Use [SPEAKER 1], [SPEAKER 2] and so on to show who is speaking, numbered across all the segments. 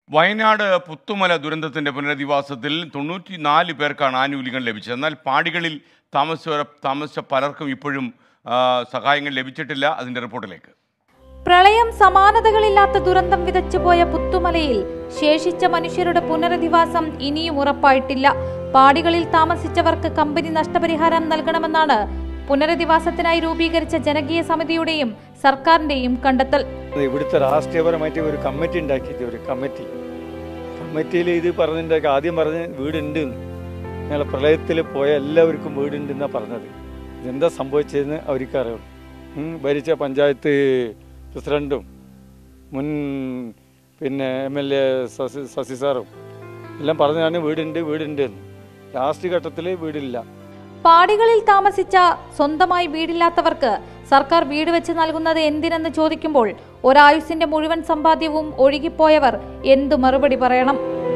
[SPEAKER 1] വയനാട് പുത്തുമല ദുരന്തത്തിന്റെ പുനരധിവാസത്തിൽ 94 പേർക്കാണ് ആനുകൂല്യങ്ങൾ ലഭിച്ചത്. എന്നാൽ പാടികളിൽ താമസിച്ച പലർക്കും ഇപ്പോഴും സഹായങ്ങൾ ലഭിച്ചിട്ടില്ല. അതിന്റെ റിപ്പോർട്ടിലേക്ക്.
[SPEAKER 2] പ്രളയം സമാനതകളില്ലാത്ത ദുരന്തം വിതച്ചുപോയ പുത്തുമലയിൽ ശേഷിച്ച മനുഷ്യരുടെ പുനരധിവാസം ഇനിയും ഉറപ്പായിട്ടില്ല. പാടികളിൽ താമസിച്ചവർക്ക് കമ്പനി നഷ്ടപരിഹാരം നൽകണമെന്നാണ് പുനരധിവാസത്തിനായി രൂപീകരിച്ച ജനകീയ സമിതിയുടെയും സർക്കാരിന്റെയും കണ്ടെത്തൽ.
[SPEAKER 3] ഇവിടുത്തെ രാഷ്ട്രീയപരമായിട്ട് ഒരു കമ്മിറ്റി ഉണ്ടാക്കിയിട്ട് ഒരു കമ്മിറ്റിയിൽ ഇത് പറഞ്ഞിട്ടുണ്ടാക്കി. ആദ്യം പറഞ്ഞ് വീടുണ്ട്, ഞങ്ങളെ പ്രളയത്തിൽ പോയ എല്ലാവർക്കും വീടുണ്ടെന്നാണ് പറഞ്ഞത്. ഇതെന്താ സംഭവിച്ചതെന്ന് അവർക്ക് അറിയുള്ളൂ. ഭരിച്ച പഞ്ചായത്ത് പ്രസിഡന്റും മുൻ MLA ശശി സാറും എല്ലാം പറഞ്ഞാണ് വീടുണ്ട് എന്ന്. ലാസ്റ്റ് ഘട്ടത്തിൽ വീടില്ല.
[SPEAKER 2] പാടികളിൽ താമസിച്ച സ്വന്തമായി വീടില്ലാത്തവർക്ക് സർക്കാർ വീട് വെച്ച് നൽകുന്നത് എന്തിനെന്ന് ചോദിക്കുമ്പോൾ ഒരായുസിന്റെ മുഴുവൻ സമ്പാദ്യവും ഒഴുകിപ്പോയവർ എന്തു മറുപടി പറയണം?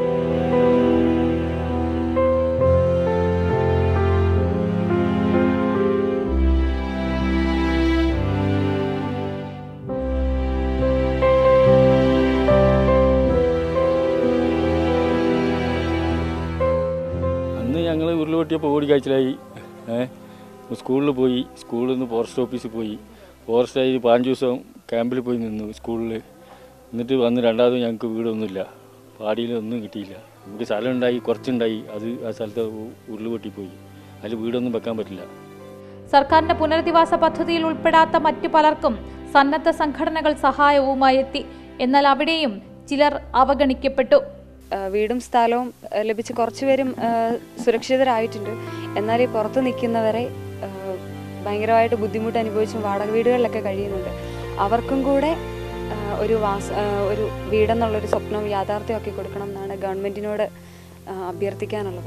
[SPEAKER 3] അന്ന് ഞങ്ങൾ ഉരുളുപൊട്ടിയപ്പോൾ ഓടിക്കാഴ്ചയിലായി. സ്കൂളിൽ പോയി, സ്കൂളിൽ നിന്ന് ഫോറസ്റ്റ് ഓഫീസിൽ പോയി, ഫോറസ്റ്റായി 5 ദിവസം ക്യാമ്പിൽ പോയി നിന്നു സ്കൂളിൽ. എന്നിട്ട് വന്ന് രണ്ടാമത് ഞങ്ങൾക്ക് വീടൊന്നുമില്ല, പാടിയിലൊന്നും കിട്ടിയില്ല. നമുക്ക് സ്ഥലം ഉണ്ടായി, കുറച്ചുണ്ടായി, അത് ആ സ്ഥലത്ത് ഉരുളുപൊട്ടിപ്പോയി. അതിൽ വീടൊന്നും വെക്കാൻ പറ്റില്ല.
[SPEAKER 2] സർക്കാരിന്റെ പുനരധിവാസ പദ്ധതിയിൽ ഉൾപ്പെടാത്ത മറ്റു പലർക്കും സന്നദ്ധ സംഘടനകൾ സഹായവുമായി എത്തി. എന്നാൽ അവിടെയും ചിലർ അവഗണിക്കപ്പെട്ടു.
[SPEAKER 4] വീടും സ്ഥലവും ലഭിച്ച് കുറച്ചുപേരും സുരക്ഷിതരായിട്ടുണ്ട്. എന്നാൽ ഈ പുറത്ത് നിൽക്കുന്നവരെ ഭയങ്കരമായിട്ട് ബുദ്ധിമുട്ട് അനുഭവിച്ചും വാടക വീടുകളിലൊക്കെ കഴിയുന്നുണ്ട്. അവർക്കും കൂടെ ഒരു വീടെന്നുള്ളൊരു സ്വപ്നം യാഥാർത്ഥ്യമാക്കി കൊടുക്കണം എന്നാണ് ഗവൺമെന്റിനോട് അഭ്യർത്ഥിക്കാനുള്ളത്.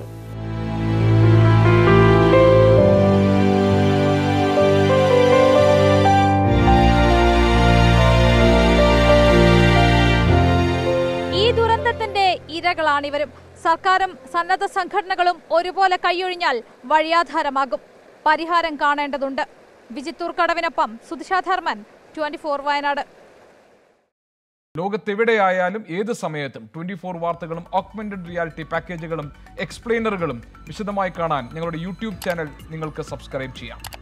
[SPEAKER 2] ഈ ദുരന്തത്തിന്റെ ഇരകളാണിവരും. സർക്കാരും സന്നദ്ധ സംഘടനകളും ഒരുപോലെ കൈയൊഴിഞ്ഞാൽ വഴിയാധാരമാകും. പരിഹാരം കാണേണ്ടതുണ്ട്. വിജിത്തൂർ കടവിനൊപ്പം സുധിഷാധർമ്മൻ, 24 വയനാട്.
[SPEAKER 5] ലോകത്തെവിടെയായാലും ഏത് സമയത്തും 24 വാർത്തകളും ഓഗ്മെന്റഡ് റിയാലിറ്റി പാക്കേജുകളും എക്സ്പ്ലെയിനറുകളും വിശദമായി കാണാൻ ഞങ്ങളുടെ യൂട്യൂബ് ചാനൽ നിങ്ങൾക്ക് സബ്സ്ക്രൈബ് ചെയ്യാം.